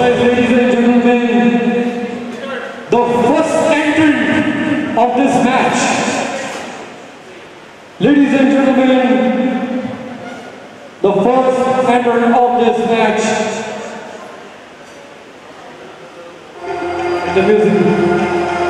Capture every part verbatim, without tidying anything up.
Alright, ladies and gentlemen, the first entrant of this match. Ladies and gentlemen, the first entrant of this match. The music.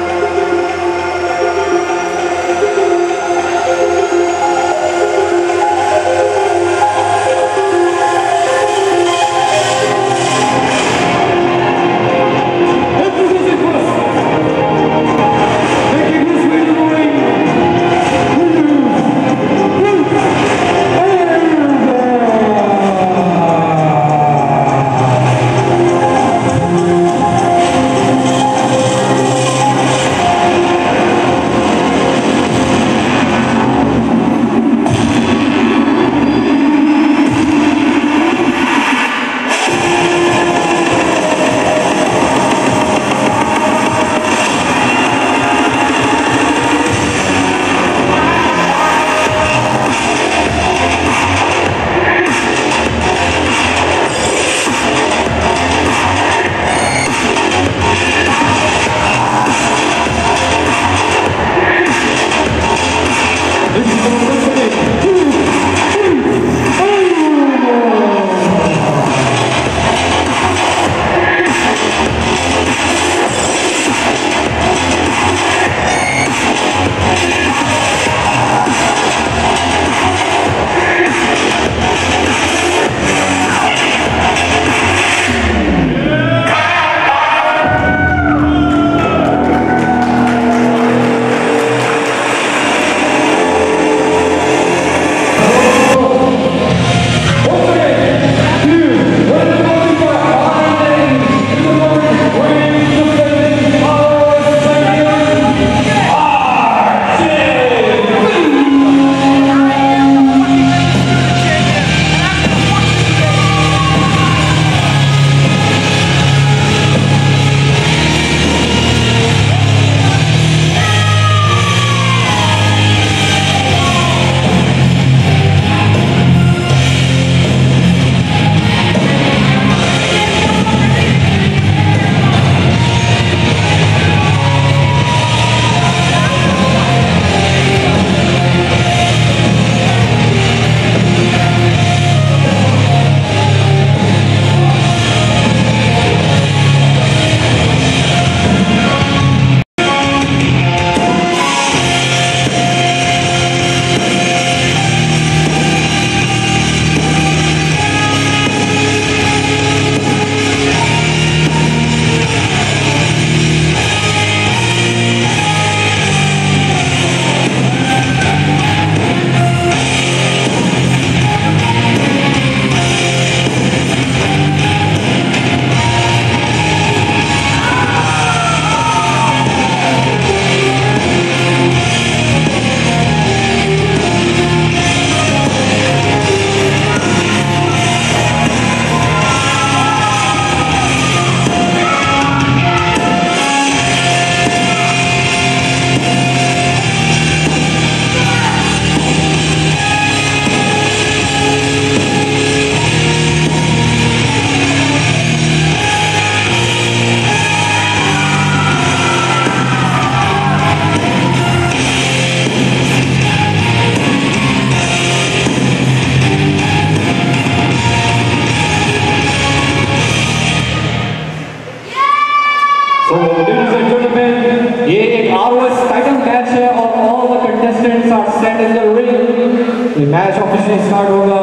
Match officially start होगा।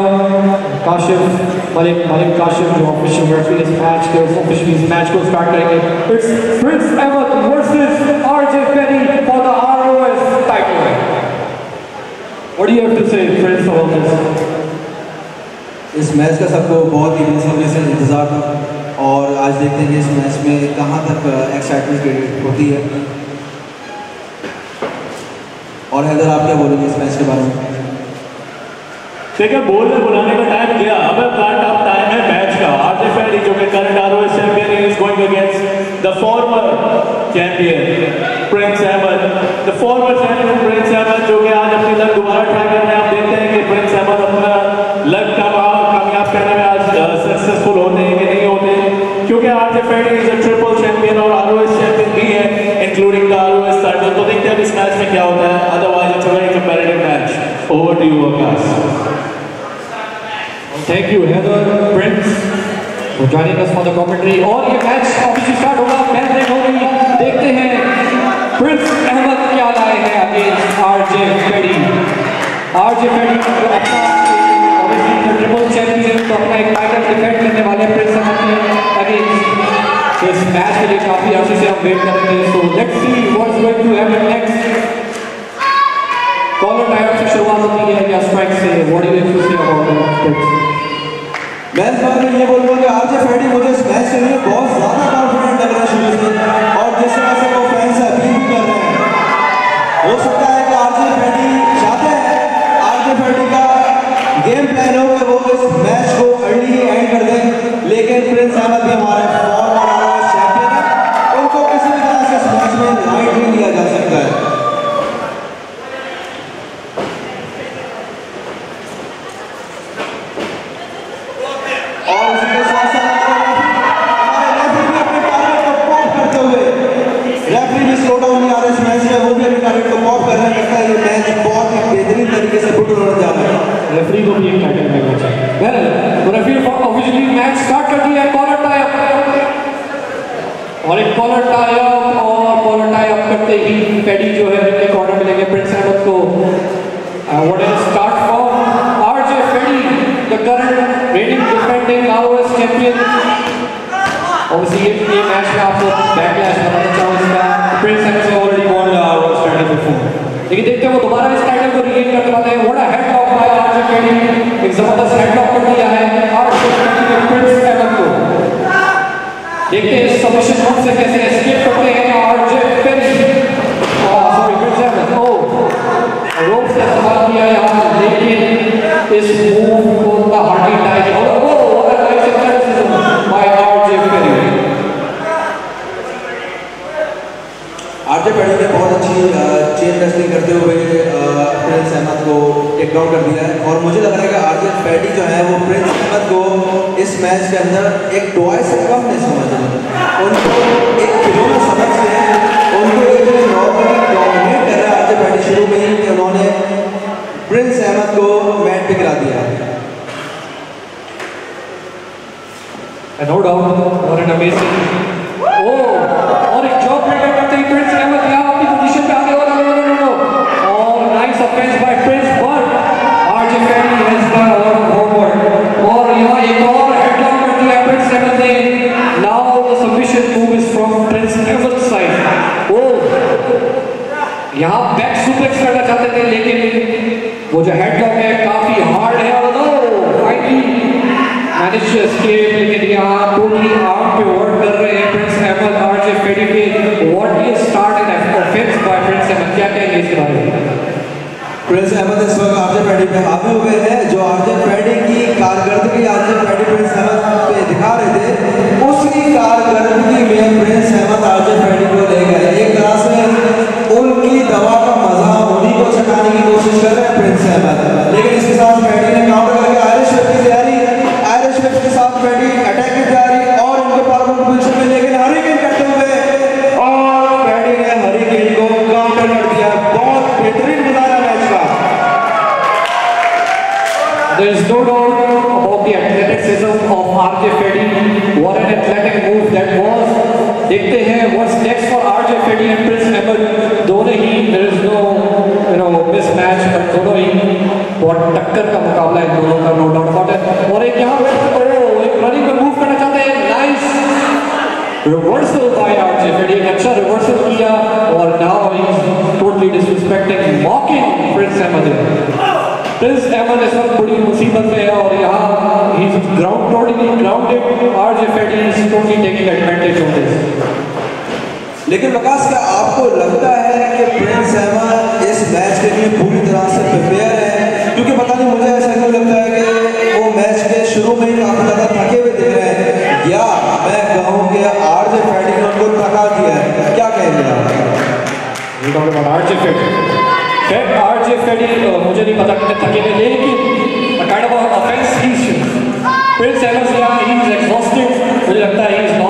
काशिफ मलिक मलिक काशिफ जो official referee इस match के officially इस match को start करेंगे। It's Prince Ahmed versus RJ Ferry for the ROS title. What do you have to say Prince about this? इस match का सबको बहुत ही बेसब्री से इंतजार था और आज देखते हैं कि इस मैच में कहां तक एक्साइटमेंट क्रिएट होती है। और हैदर आप क्या बोलेंगे इस मैच के बारे में? देखिए बोलने बुलाने का टाइम गया, अब अब टाइम है मैच का। आरजे फेरी जो कि current ROS champion is going against the former champion Prince Ahmed. The former champion Prince Ahmed जो कि आज अपनी लक दोबारा ट्राई कर रहे हैं। आप देखते हैं कि प्रिंस अहमद अपना लक का कामयाब करने में आज सक्सेसफुल होते हैं कि नहीं होते। क्योंकि RJ Fedi is a triple champion और आरओएस चैंपियन भी है, इंक्लूडिंग द आरओएस टाइटल। तो देखते हैं अब इस मैच में क्या होता है। Otherwise it's a very comparative match. Over to you Akash. Thank you, Heather, Prince, for joining us for the commentary. और ये मैच ऑफिशियली स्टार्ट होगा, मैच नहीं होगी। देखते हैं प्रिंस अहमद क्या लाए हैं अगेंस्ट आरजे फेडी। आरजे फेडी अपना ऑब्वियसली ट्रिपल चैंपियन, तो अपना एक टाइटल डिफेंड करने वाले प्रिंस अहमद के अगेंस्ट। तो इस मैच के लिए काफी अर्से से हम वेट कर रहे थे। So let's see what's going to happen next. Collar time से शुरुआत होती है या स्ट्राइक से? What do you say about that? मैं इस बारे में ये बोलूँगा कि आरजे फेडी मुझे इस मैच के लिए बहुत ज़्यादा कॉन्फिडेंट लग रहा है शुरू से, और जिस तरह से वो फैंस अपील भी कर रहे हैं, हो सकता है कि आरजे फेडी चाहते हैं, आरजे फेडी का गेम प्लान हो कि वो इस मैच को अर्ली ही एंड कर दें, लेकिन प्रिंस अहमद भी हमारे फॉर्मर आरओएस चैंपियन है, उनको किसी भी तरह से इस मैच में लाइट नहीं लिया जा सकता है। रेफरी को भी एक टाइटल मिलना चाहिए। वेल, तो रेफरी ऑफिशियली मैच स्टार्ट कर दिया है। कॉलर टाई अप और एक कॉलर टाई अप और कॉलर टाई अप करते ही फेडी जो है उनके कॉर्नर मिलेंगे प्रिंस अहमद को। What is start for RJ Fedi, the current reigning defending ROS champion. Obviously ये मैच में आपको बैकलैश बताना चाहूँ इसका। प्रिंस अहमद से already won the ROS title before, लेकिन देखते हैं वो दोबारा इस टाइटल को रिगेन करने वाले हैं। What a headlock by RJ Fedi, एक जबरदस्त हेडलॉक कर दिया है आरजे फेडी ने प्रिंस अहमद को। देखते हैं इस सबमिशन मूव से कैसे एस्केप करते हैं RJ Fedi. Sorry Prince Ahmed, oh rope से इस्तेमाल किया यहाँ, लेकिन इस मूव को उतना हार्डली टाइम और oh what a nice athleticism by RJ Fedi. RJ Fedi ने बहुत अच्छी चेन रेसलिंग करते हुए प्रिंस अहमद को टेक डाउन कर दिया है, और मुझे लग रहा है कि आरजे फेडी जो है वो प्रिंस अहमद को इस मैच के अंदर एक टॉय से कम नहीं समझ रहे, उनको एक खिलौना समझ के उनको एक नॉर्मली डोमिनेट कर रहा है आरजे फेडी शुरू में ही, कि उन्होंने प्रिंस अहमद को मैट पे गिरा दिया। नो डाउट, और एन अमेजिंग ओ और एक जॉब ब्रेकर करते ही प्रिंस अहमद यहाँ अपनी पोजीशन पे आगे और नो नो नो और nice offense by Prince, but RJ Fedi has gone और फॉरवर्ड और यहाँ एक और हेडलॉक कर दिया प्रिंस अहमद ने। Now the submission move is from Prince Ahmed side. Oh यहाँ बैक सुप्लेक्स करना चाहते थे, लेकिन वो जो हेडलॉक है काफी हार्ड है और no finally manage to escape, लेकिन यहाँ टोटली आर्म पे वर्क कर रहे हैं प्रिंस अहमद आरजे फेडी के। What is start an offense by Prince Ahmed, क्या कहेंगे इसके बारे में? प्रिंस अहमद इस वक्त आरजे फेडी पे हावी हुए हैं, जो आरजे फेडी की कारकर्दगी आरजे फेडी प्रिंस अहमद पे दिखा रहे थे, उसी कारकर्दगी में प्रिंस अहमद आरजे फेडी को ले गए। एक तरह से उनकी दवा का मजा उन्हीं को चखाने की कोशिश कर रहे हैं प्रिंस अहमद, लेकिन इसके साथ फेडी ने काउंटर करके आयरिश व्हिप की तैयारी, आयरिश व्हिप के साथ फेडी अटैक की तैयारी और उनके पार्टनर पोजीशन में, लेकिन हरिकेन करते हुए और फेडी ने हरिकेन को काउंटर कर दिया। बहुत बेहतरीन गुजारा मैच का। There is no doubt about the athleticism of RJ Fedi. What an athletic move that was. देखते हैं what's next for RJ Fedi and Prince Ahmed. दोनों ही there is no you know mismatch, but दोनों ही बहुत टक्कर का मुकाबला है दोनों का, no doubt about it. और एक यहाँ पे oh एक रनिंग पे मूव करना चाहते हैं, nice reversal by RJ Fedi, एक अच्छा reversal किया और now he's totally disrespecting, mocking Prince Ahmed. Prince Ahmed इस वक्त बड़ी मुसीबत में है और यहाँ ही is ground totally grounded, RJ Fedi is totally taking advantage of this. लेकिन विकास, क्या आपको लगता है कि प्रिंस अहमद इस मैच के लिए पूरी तरह से प्रिपेयर है? क्योंकि पता नहीं, मुझे ऐसा क्यों लगता है कि वो मैच के शुरू में ही काफी ज्यादा थके हुए दिख रहे हैं, या मैं कहूँ कि आरजे फेडी ने उनको थका दिया है. क्या कहेंगे आप? आरजे फेडी आरजे फेडी मुझे नहीं पता कितने थके हुए, लेकिन काइंड ऑफ ऑफेंस ही प्रिंस अहमद ही इज एग्जॉस्टेड. मुझे लगता है ही इज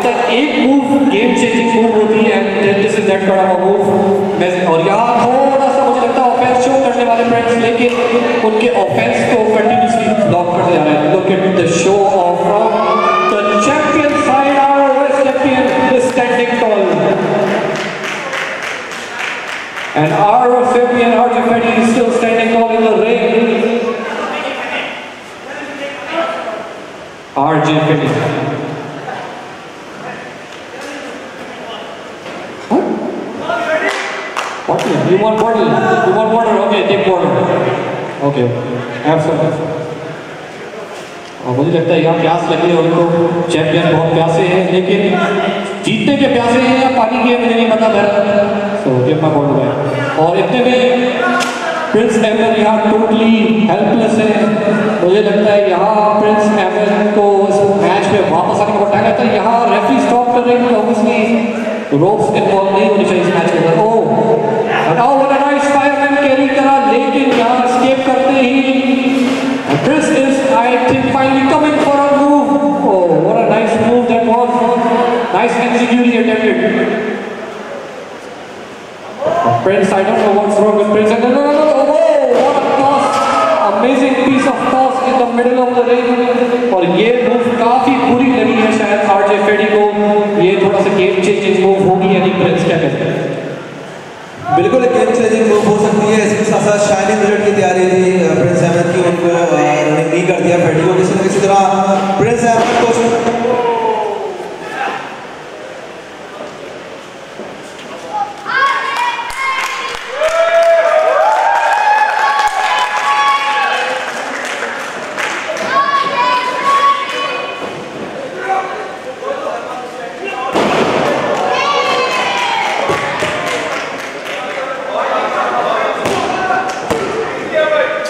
तक एक मूव गेम चेंजिंग मूव होती है and this is that kind of a move. और यहाँ थोड़ा सा मुझे लगता है ऑफेंस शो करने वाले फ्रेंड्स, लेकिन उनके ऑफेंस को कंटिन्यूसली ब्लॉक करते जा रहे हैं। Look at the show of the champion side, our west champion is standing tall and our Fabian R J Fetty is still standing tall in the ring. R J Fetty. What? Bottle? You want bottle? You want water? Okay, take water. Okay, have some. और मुझे लगता है यहाँ प्यास लगी है उनको, champion बहुत प्यासे हैं, लेकिन जीतने के प्यासे हैं या पानी के मुझे नहीं पता मेरा। So give my ball back. और इतने में प्रिंस एमल यहाँ टोटली हेल्पलेस है। मुझे लगता है यहाँ प्रिंस एमल को इस मैच में वापस आने का टाइम लगता है। यहाँ रेफरी स्टॉप कर रही है, ऑब्वियसली रोप्स इन्वॉल्व नहीं होनी चाहिए इस मैच के अंदर। Oh now what a nice fireman carry करा, लेकिन यहाँ एस्केप करते ही Chris is, I think, finally coming for a move. Oh, what a nice move that was. Nice executing attempted. Prince, I don't know what's wrong with Prince. No, no, no, no. Oh, what a toss. Amazing piece of toss in the middle of the ring. और ये move काफी बुरी लगी है शायद R J Fetty को। ये थोड़ा सा game changing move होगी यानी Prince क्या कहते हैं? बिल्कुल गेम चेंजिंग मूव हो सकती है। इसके साथ साथ शाइनिंग बुलेट की तैयारी थी प्रिंस अहमद की, उनको रनिंग नहीं कर दिया फेटी को किसी न किसी तरह। प्रिंस अहमद को Yeah,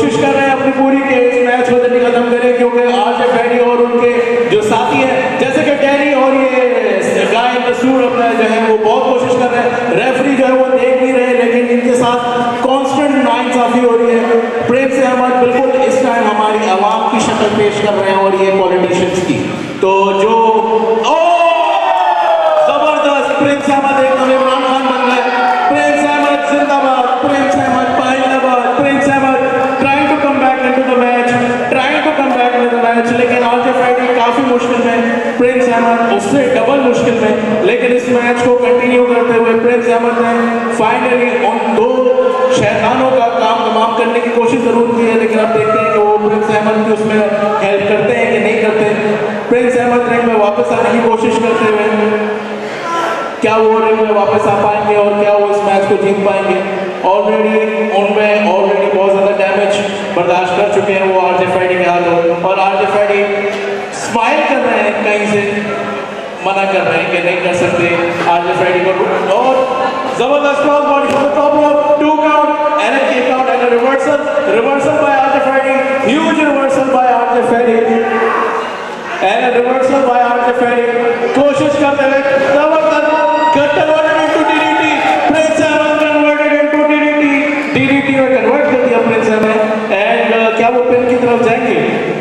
कोशिश कर रहे हैं अपनी पूरी के इस मैच को जल्दी खत्म करें, क्योंकि आरजे फेडी और उनके जो साथी हैं जैसे कि डैनी और ये गाय मसूर अपना जो है वो बहुत कोशिश कर रहे हैं, रेफरी जो है वो देख नहीं रहे, लेकिन इनके साथ कांस्टेंट नाइंसाफी हो रही है। प्रिंस अहमद बिल्कुल इस टाइम हमारी आवाम की शक्ल पेश कर रहे हैं और ये पॉलिटिशियंस की, तो जो ओ जबरदस्त प्रिंस अहमद एकदम इमरान खान बन गए। प्रिंस अहमद जिंदाबाद, प्रिंस अहमद पाहिलाबाद, Prince Ahmed trying to come back into the match, trying to come back into the match, लेकिन आरजे फेडी काफी मुश्किल में, प्रिंस अहमद उससे डबल मुश्किल में, लेकिन इस मैच को कंटिन्यू करते हुए प्रिंस अहमद ने फाइनली उन दो शैतानों का काम तमाम करने की कोशिश जरूर की है, लेकिन अब देखते हैं कि वो प्रिंस अहमद की उसमें हेल्प करते हैं कि नहीं करते। प्रिंस अहमद रिंग में वापस आने की कोशिश करते हुए क्या वो रिंग में वापस आ पाएंगे और क्या वो इस मैच को जीत पाएंगे। ऑलरेडी उनमें ऑलरेडी बहुत ज़्यादा डैमेज बर्दाश्त कर चुके हैं वो आरजे फेडी के हाथों, और आरजे फेडी स्माइल कर रहे हैं, कहीं से मना कर रहे हैं कि नहीं कर सकते आरजे फेडी को, और जबरदस्त cross body from the top rope, two count and a kick out and a reversal, reversal by RJ Fedi, huge reversal by RJ Fedi and a reversal by RJ Fedi, कोशिश करते हुए जबरदस्त converted into D D T, Prince Ahmed converted into D D T, D D T में convert कर दिया Prince Ahmad, and क्या वो pin की तरफ जाएंगे?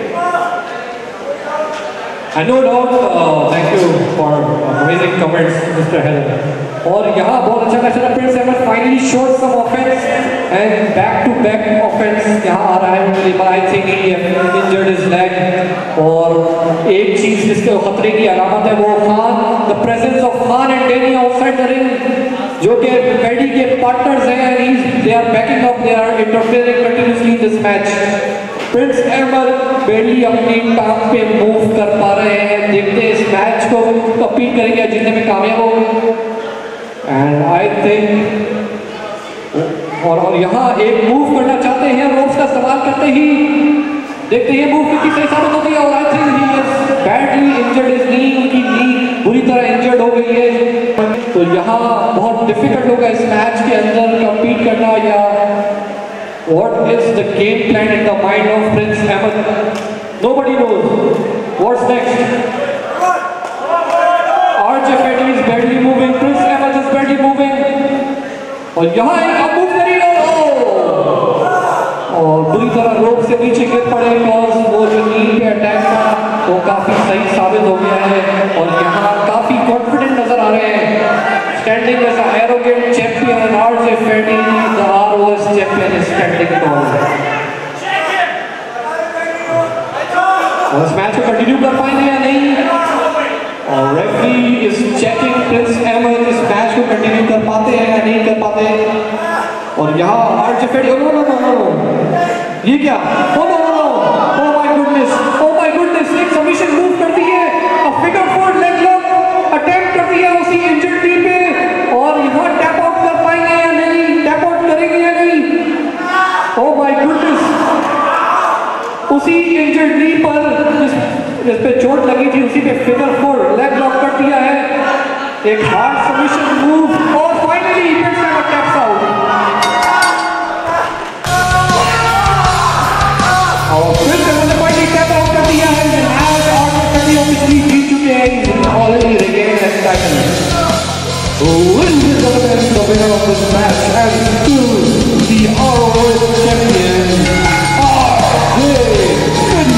I no doubt, uh, thank you for amazing comments, Mister Heller. और यहाँ बहुत अच्छा मैच रहा, Prince Ahmed finally showed some offense and back to back offense यहाँ आ रहा है, but I think he injured his leg, और एक चीज जिसके खतरे की अलामत है वो Khan, the presence of Khan and Danny outside the ring, जो कि फेडी के पार्टनर्स हैं, and they are backing up, they are interfering continuously in this match. Prince Ahmed बेली अपनी टांग पे मूव कर पा रहे हैं, देखते हैं इस मैच को कम्पीट करेंगे जीतने में कामयाब होंगे, एंड आई थिंक और, और यहाँ एक मूव करना चाहते हैं, रोप्स का इस्तेमाल करते ही देखते हैं मूव कितनी सही साबित होती है, और I think he is badly injured, is knee, उनकी नी बुरी तरह इंजर्ड हो गई है, तो यहाँ बहुत डिफिकल्ट होगा इस मैच के अंदर कम्पीट करना, या what is the game plan in the mind of Prince Ahmed? Nobody knows. What's next? RJ Fetty is barely moving, Prince Ahmed is barely moving, और यहाँ एक मूव करेगा और बुरी तरह रोप से नीचे गिर पड़े, बिकॉज वो जो नी पे अटैक था वो काफी सही साबित हो गया है, और यहाँ काफी कॉन्फिडेंट नजर आ रहे हैं, standing as an arrogant champion, and R J Fetty, the R O S champion, is standing tall. और इस मैच को कंटिन्यू कर पाएंगे या नहीं, और referee is checking Prince Ahmed इस मैच को कंटिन्यू कर पाते हैं या नहीं कर पाते, और यहाँ R J Fetty, no no no no ये क्या, oh no no no, oh my goodness, oh my goodness, एक सबमिशन मूव करती है, a figure four leg lock attempt करती है उसी इंजर्ड टी पे, और यहाँ टैप आउट कर पाएंगे या नहीं, टैप आउट करेंगे या नहीं, ओह माय गुडनेस, उसी इंजर्ड नी पर जिस जिस पे चोट लगी थी उसी पे फिगर फोर लेग लॉक कर दिया है, एक हार्ड सबमिशन मूव, और finally Prince Ahmed taps out, और प्रिंस अहमद ने फाइनली टैप आउट कर दिया है, आज आरजे फेडी ऑफिशियली जीत चुके हैं, already retain that title. Ladies and gentlemen, the winner of this match and still the R O S champion, R J Fetty.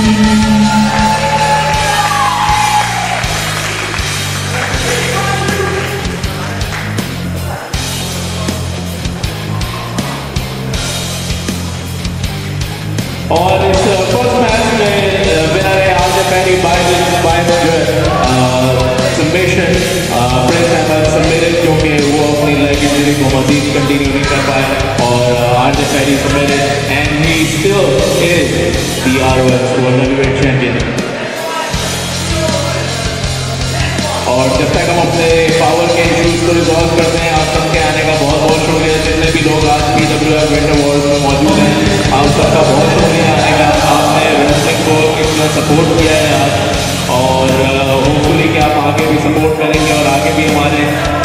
और इस फर्स्ट मैच में विनर है RJ Fetty by by submission, Prince Ahmed submitted क्योंकि वो अपनी leg injury को मजीद continue नहीं कर पाए, और RJ Fetty submitted and he still is the ROS world heavyweight champion. और जब तक हम अपने पावर के इश्यूज को रिजॉल्व करते हैं, आप सबके आने का बहुत बहुत शुक्रिया, जितने भी लोग आज P W F Winter Wars में मौजूद हैं, आप सबका बहुत शुक्रिया आने का, आपने रेसलिंग को इतना सपोर्ट किया है आज, और होपफुली कि आप आगे भी सपोर्ट करेंगे और आगे भी हमारे